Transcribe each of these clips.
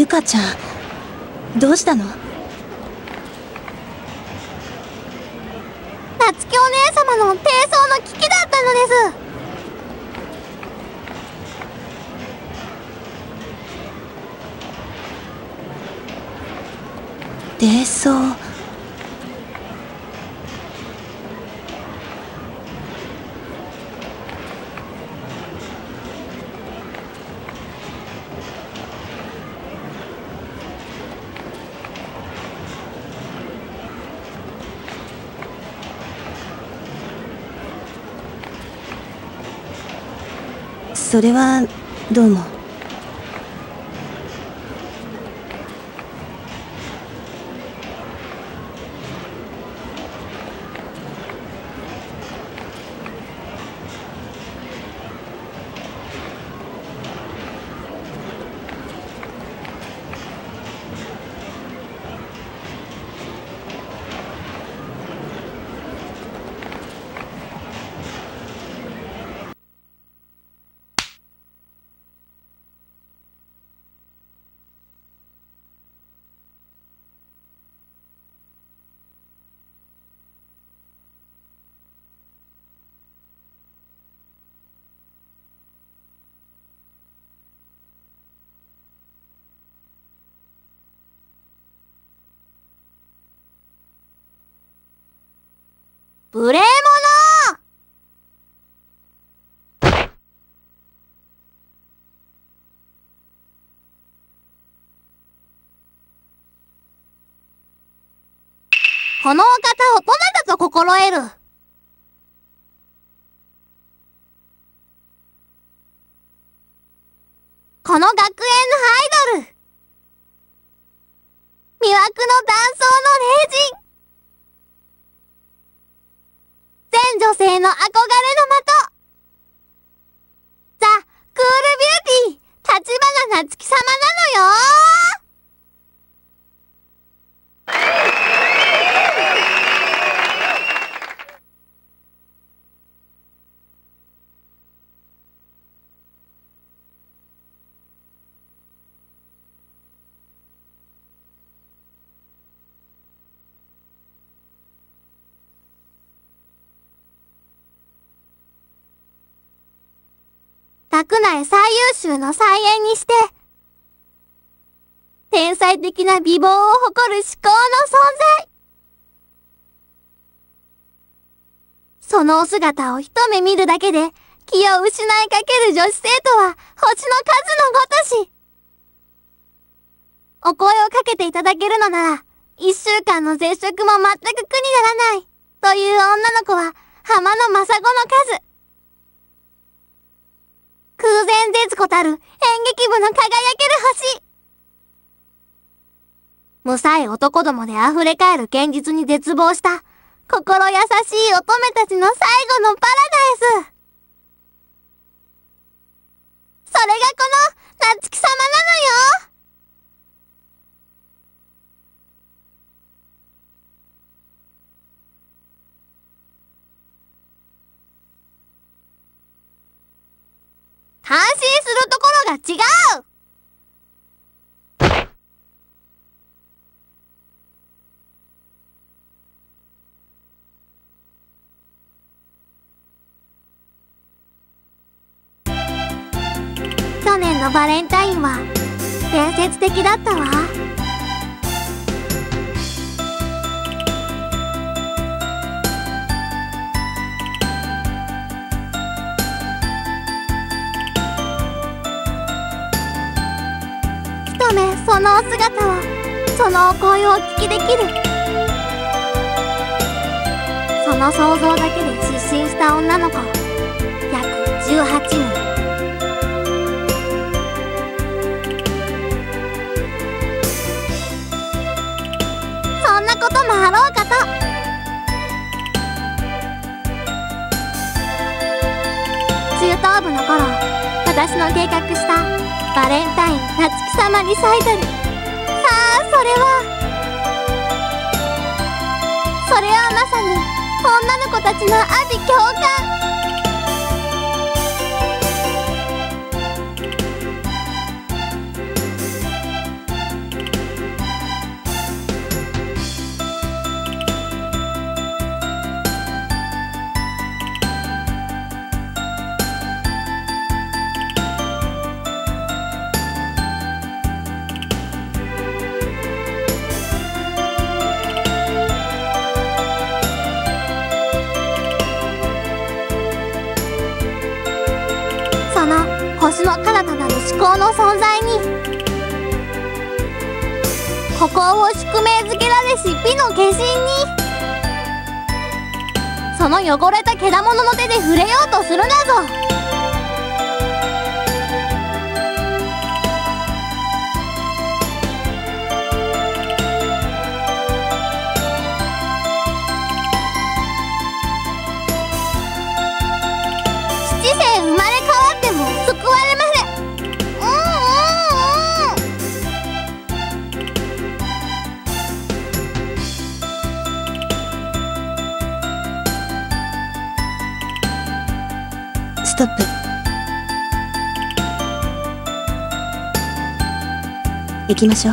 かちゃん、どうしたの？ 夏希お姉様の低層の危機だったのです。 低層。それはどうも。 無礼者！このお方をどなたと心得る？この学園のアイドル、魅惑の男装の霊人、全女性の憧れの的、ザ・クールビューティー、立花夏希様なのよ。学内最優秀の才媛にして、天才的な美貌を誇る至高の存在。そのお姿を一目見るだけで気を失いかける女子生徒は星の数のごとし。お声をかけていただけるのなら、一週間の絶食も全く苦にならない、という女の子は浜のマサゴの数。空前絶後たる演劇部の輝ける星。無才男どもで溢れ返る現実に絶望した心優しい乙女たちの最後のパラダイス。それがこの夏希様なのよ。感心するところが違う。去年のバレンタインは伝説的だったわ。一目そのお姿を、そのお声をお聞きできる。その想像だけで失神した女の子約18人。そんなこともあろうかと。中等部の頃、私の計画したバレンタイン夏希様リサイタル。さあ、それはまさに女の子たちの阿鼻共感。 星の彼方なる思考の存在に孤高を宿命づけられし美の化身に、その汚れたけだものの手で触れようとするなぞ。七世生まれ変わっても救われません。 ストップ。行きましょう。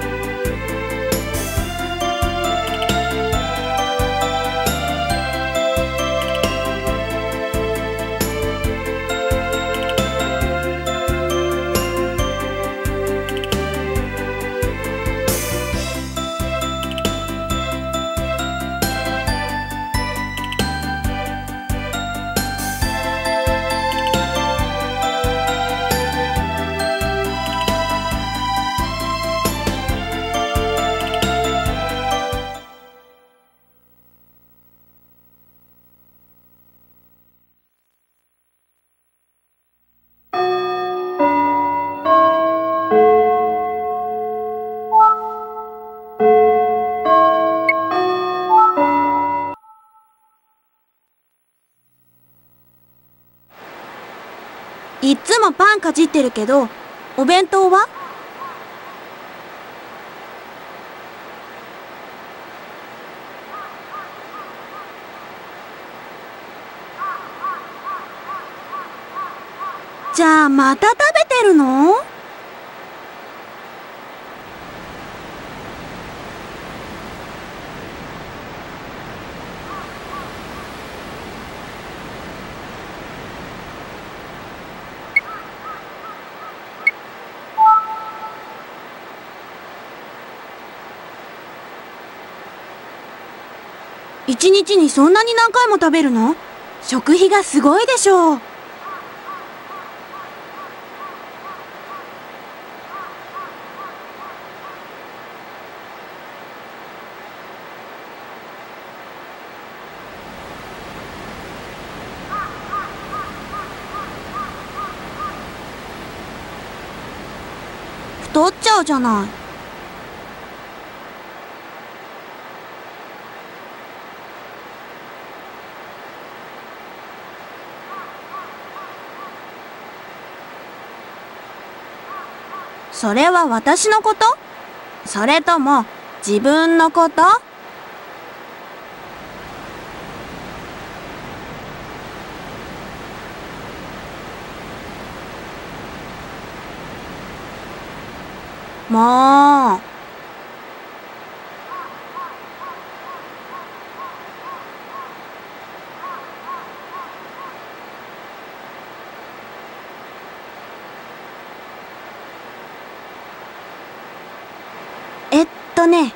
いっつもパンかじってるけど、お弁当は？じゃあまた食べてるの？一日にそんなに何回も食べるの？食費がすごいでしょう。太っちゃうじゃない。それは私のこと？それとも自分のこと？もう。ね。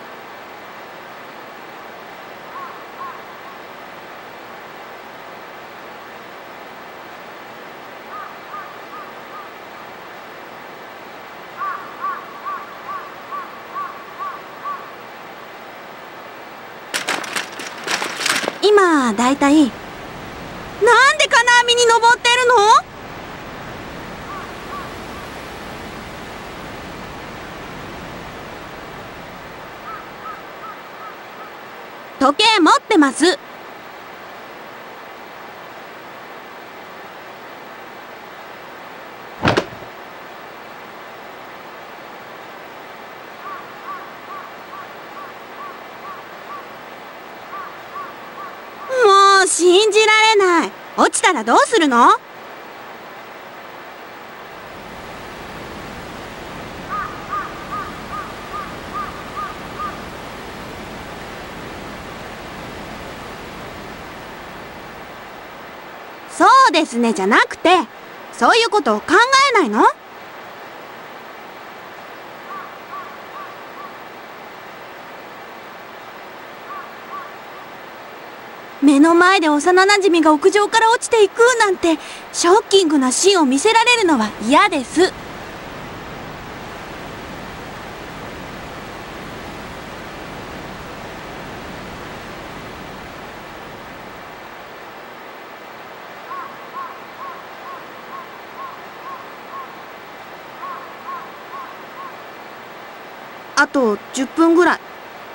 今だいたいなんで金網に登ってるの？時計持ってます。もう信じられない。落ちたらどうするの？そうですねじゃなくて、そういうことを考えないの？ 目の前で幼馴染が屋上から落ちていくなんて、ショッキングなシーンを見せられるのは嫌です。あと10分ぐらい。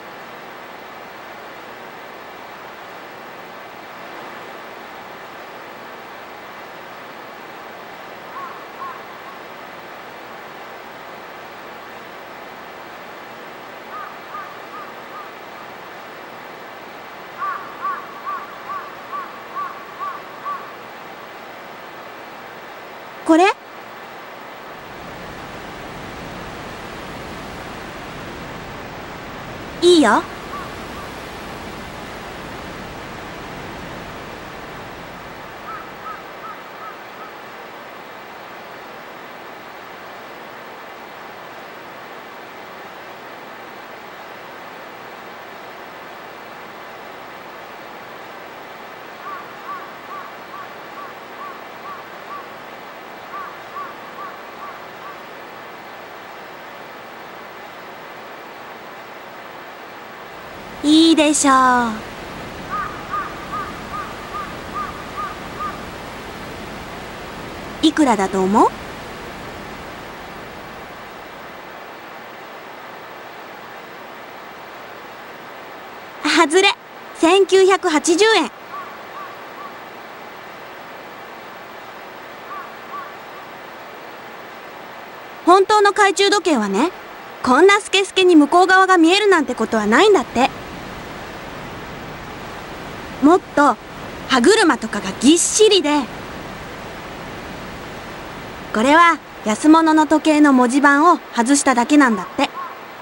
これ？いいよ。いいでしょう。いくらだと思う？外れ。1980円。本当の懐中時計はね、こんなスケスケに向こう側が見えるなんてことはないんだって。もっと歯車とかがぎっしりで、これは安物の時計の文字盤を外しただけなんだって。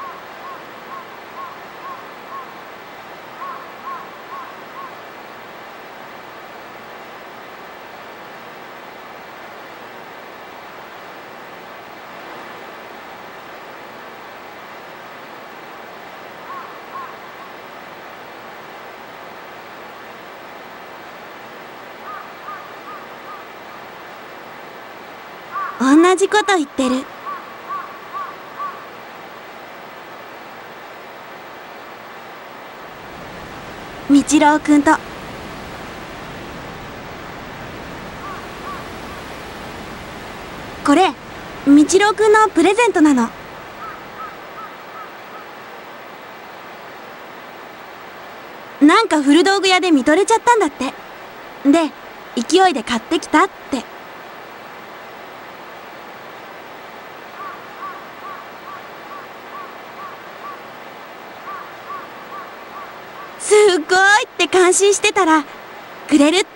同じこと言ってる。みちろうくんと。これ、みちろうくんのプレゼントなの。なんか古道具屋で見とれちゃったんだって。で、勢いで買ってきたって。すっごいって感心してたら、くれるって。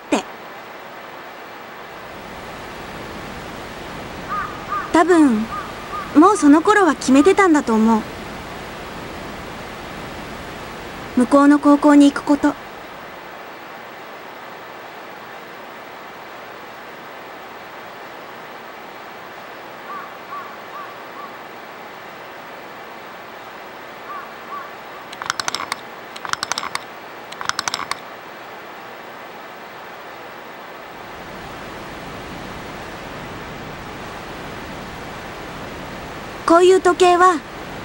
多分、もうその頃は決めてたんだと思う。向こうの高校に行くこと。こういう時計は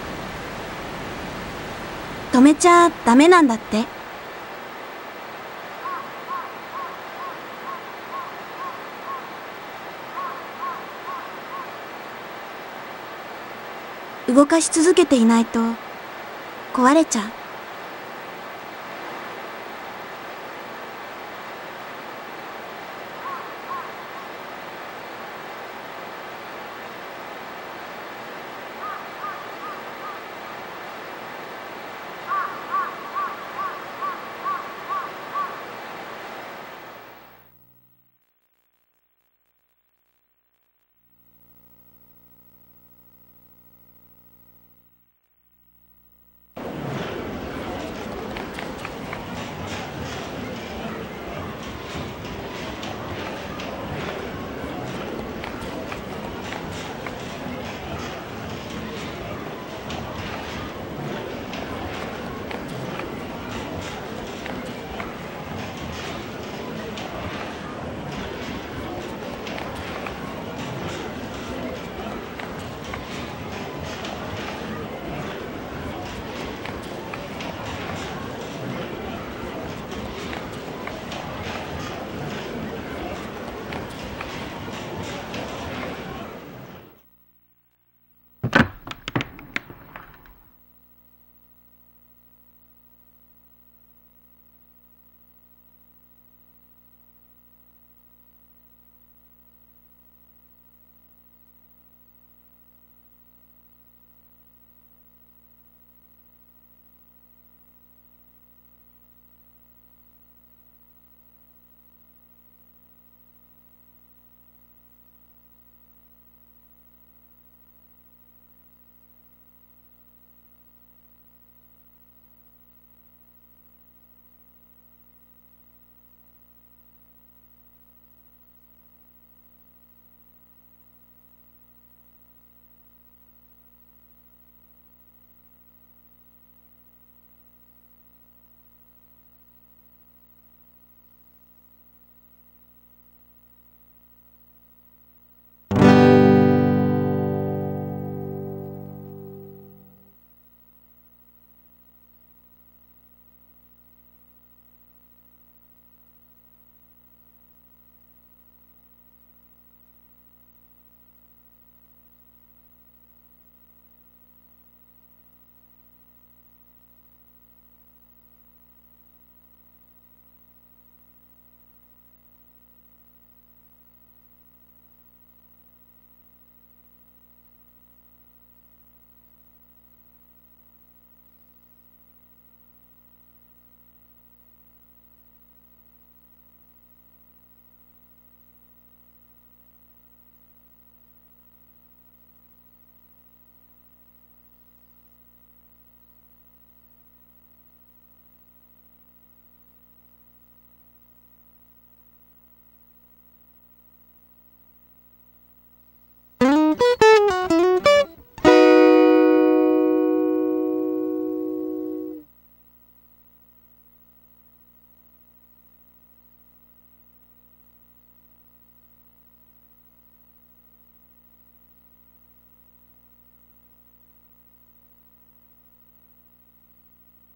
止めちゃダメなんだって。動かし続けていないと壊れちゃう。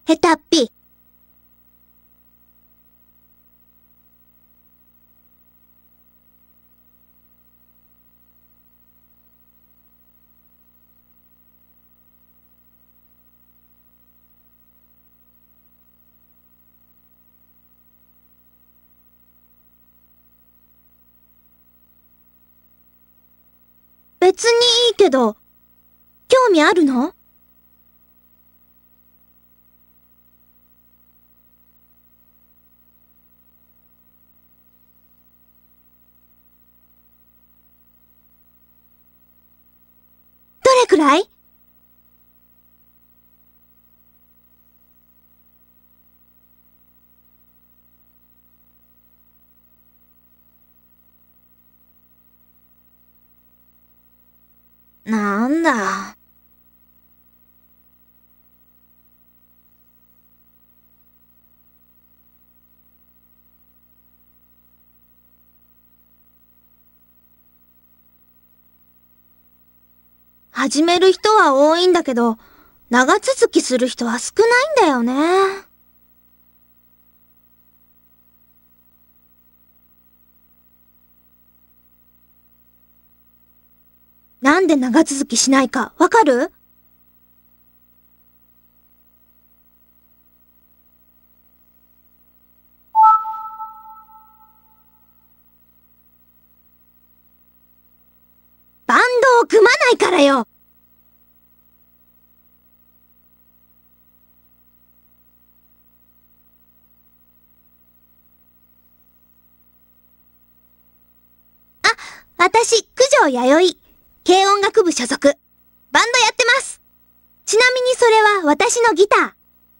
ヘタっぴ。別にいいけど、興味あるの？どれくらい？なんだ。始める人は多いんだけど、長続きする人は少ないんだよね。なんで長続きしないかわかる？バンドを組まないからよ。あ、私、九条弥生。軽音楽部所属。バンドやってます。ちなみにそれは私のギタ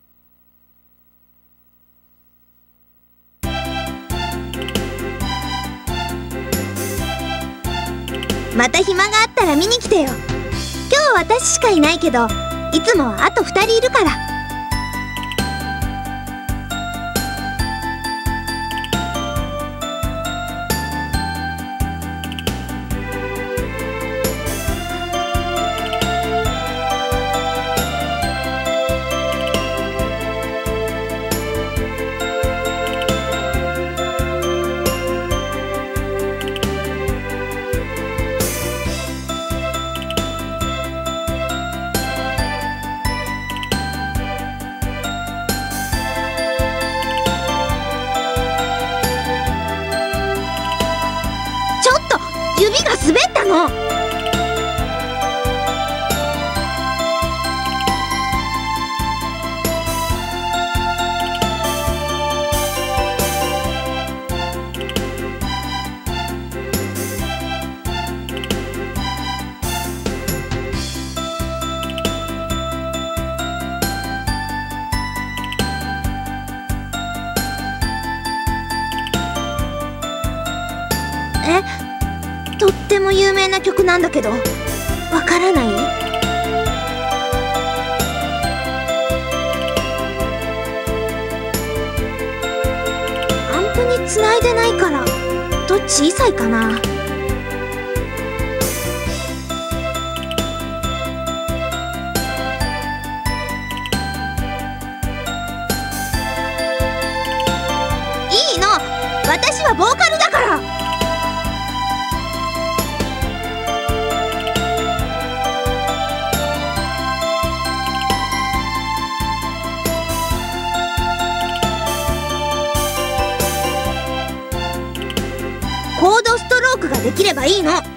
ー。また暇があったら見に来てよ。今日は私しかいないけど、いつもはあと2人いるから。指が滑ったの。とっても有名な曲なんだけど、わからない？アンプに繋いでないから、音小さいかな。いいの！私はボーカルだから！コードストロークができればいいの。